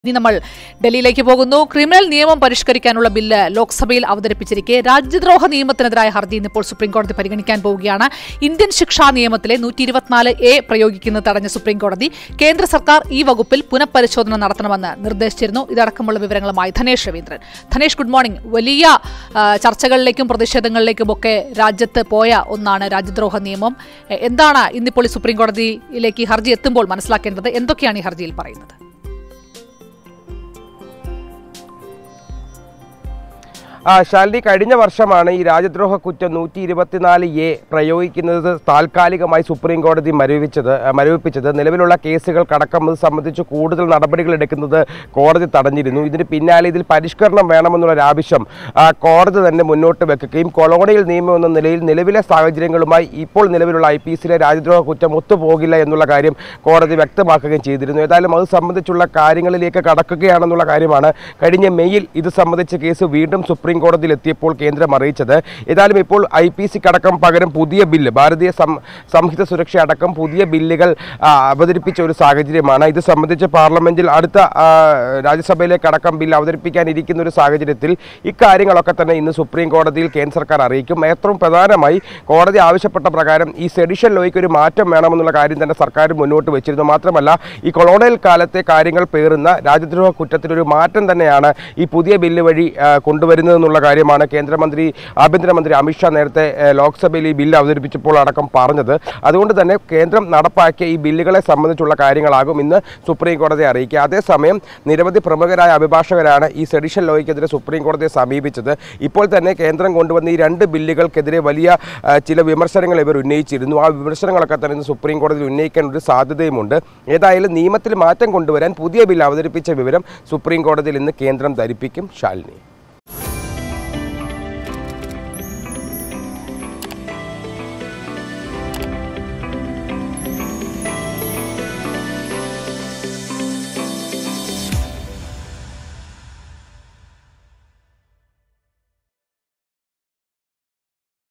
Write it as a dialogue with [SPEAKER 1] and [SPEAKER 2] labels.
[SPEAKER 1] ഇനി നമ്മൾ ഡൽഹിയിലേക്ക് പോകുന്നു. ക്രിമിനൽ നിയമം പരിഷ്കരിക്കാനുള്ള ബില്ല് ലോക്സഭയിൽ അവതരിപ്പിച്ചിരിക്കെ രാജ്യദ്രോഹ നിയമത്തിനെതിരായ ഹർജി ഇന്നിപ്പോൾ സുപ്രീംകോടതി പരിഗണിക്കാൻ പോവുകയാണ്. ഇന്ത്യൻ ശിക്ഷാ നിയമത്തിലെ 124A പ്രയോഗിക്കുന്നത് തടഞ്ഞ സുപ്രീംകോടതി കേന്ദ്ര സർക്കാർ ഈ വകുപ്പിൽ പുനഃപരിശോധന നടത്തണമെന്ന് നിർദ്ദേശിച്ചിരുന്നു. ഇതടക്കമുള്ള വിവരങ്ങളുമായി ധനേഷ് രവീന്ദ്രൻ. Dhanesh, good morning. വലിയ ചർച്ചകളിലേക്കും പ്രതിഷേധങ്ങളിലേക്കും ഒക്കെ രാജ്യത്ത് പോയ ഒന്നാണ് രാജ്യദ്രോഹ നിയമം. എന്താണ് ഇന്നിപ്പോൾ ഈ സുപ്രീംകോടതിയിലേക്ക് ഈ ഹർജി എത്തുമ്പോൾ മനസ്സിലാക്കേണ്ടത്? എന്തൊക്കെയാണ് ഈ ഹർജിയിൽ പറയുന്നത്?
[SPEAKER 2] ശാലിനി, കഴിഞ്ഞ വർഷമാണ് ഈ രാജ്യദ്രോഹ കുറ്റം 124A പ്രയോഗിക്കുന്നത് താൽക്കാലികമായി സുപ്രീം കോടതി മരവിപ്പിച്ചത്. നിലവിലുള്ള കേസുകൾക്കടക്കം ഇത് സംബന്ധിച്ച് കൂടുതൽ നടപടികൾ എടുക്കുന്നത് കോടതി തടഞ്ഞിരുന്നു. ഇതിന് പിന്നാലെ ഇതിൽ പരിഷ്കരണം വേണമെന്നുള്ളൊരാവശ്യം കോടതി തന്നെ മുന്നോട്ട് വെക്കുകയും കൊളോണിയൽ നിയമം എന്ന നിലയിൽ നിലവിലെ സാഹചര്യങ്ങളുമായി ഇപ്പോൾ നിലവിലുള്ള IPCയിലെ രാജ്യദ്രോഹ കുറ്റം ഒത്തുപോകില്ല എന്നുള്ള കാര്യം കോടതി വ്യക്തമാക്കുകയും ചെയ്തിരുന്നു. ഏതായാലും അത് സംബന്ധിച്ചുള്ള കാര്യങ്ങളിലേക്ക് കടക്കുകയാണെന്നുള്ള കാര്യമാണ് കഴിഞ്ഞ മെയ്യിൽ ഇത് സംബന്ധിച്ച കേസ് വീണ്ടും സുപ്രീം കോടതിയിൽ എത്തിയപ്പോൾ കേന്ദ്രം അറിയിച്ചത്. ഏതായാലും ഇപ്പോൾ IPCക്കടക്കം പകരം പുതിയ ബില്ല്, ഭാരതീയ സംഹിത സുരക്ഷ അടക്കം പുതിയ ബില്ലുകൾ അവതരിപ്പിച്ച ഒരു സാഹചര്യമാണ്. ഇത് സംബന്ധിച്ച് പാർലമെന്റിൽ അടുത്ത രാജ്യസഭയിലേക്ക് അടക്കം ബില്ല് അവതരിപ്പിക്കാനിരിക്കുന്ന ഒരു സാഹചര്യത്തിൽ ഇക്കാര്യങ്ങളൊക്കെ തന്നെ ഇന്ന് സുപ്രീം കോടതിയിൽ കേന്ദ്ര സർക്കാർ അറിയിക്കും. ഏറ്റവും പ്രധാനമായി കോടതി ആവശ്യപ്പെട്ട പ്രകാരം ഈ സെഡിഷൻ ലോയ്ക്ക് ഒരു മാറ്റം വേണമെന്നുള്ള കാര്യം തന്നെ സർക്കാർ മുന്നോട്ട് വെച്ചിരുന്നു. മാത്രമല്ല, ഈ കൊളോണിയൽ കാലത്തെ കാര്യങ്ങൾ പേറുന്ന രാജ്യദ്രോഹ കുറ്റത്തിനൊരു മാറ്റം തന്നെയാണ് ഈ പുതിയ ബില്ല് വഴി കൊണ്ടുവരുന്നത് എന്നുള്ള കാര്യമാണ് ആഭ്യന്തരമന്ത്രി അമിത്ഷാ നേരത്തെ ലോക്സഭയിൽ ഈ ബില്ല് അവതരിപ്പിച്ചപ്പോൾ അടക്കം പറഞ്ഞത്. അതുകൊണ്ട് തന്നെ കേന്ദ്രം നടപ്പാക്കിയ ഈ ബില്ലുകളെ സംബന്ധിച്ചുള്ള കാര്യങ്ങളാകും ഇന്ന് സുപ്രീം കോടതിയെ അറിയിക്കുക. അതേസമയം നിരവധി പ്രമുഖരായ അഭിഭാഷകരാണ് ഈ സെഡിഷൻ ലോയ്ക്കെതിരെ സുപ്രീം കോടതിയെ സമീപിച്ചത്. ഇപ്പോൾ തന്നെ കേന്ദ്രം കൊണ്ടുവന്ന ഈ രണ്ട് ബില്ലുകൾക്കെതിരെ വലിയ ചില വിമർശനങ്ങൾ ഇവർ ഉന്നയിച്ചിരുന്നു. ആ വിമർശനങ്ങളൊക്കെ തന്നെ ഇന്ന് സുപ്രീം കോടതിയിൽ ഉന്നയിക്കാൻ ഒരു സാധ്യതയുമുണ്ട്. ഏതായാലും നിയമത്തിൽ മാറ്റം കൊണ്ടുവരാൻ പുതിയ ബില്ല് അവതരിപ്പിച്ച വിവരം സുപ്രീം കോടതിയിൽ ഇന്ന് കേന്ദ്രം ധരിപ്പിക്കും. ശാലിനി.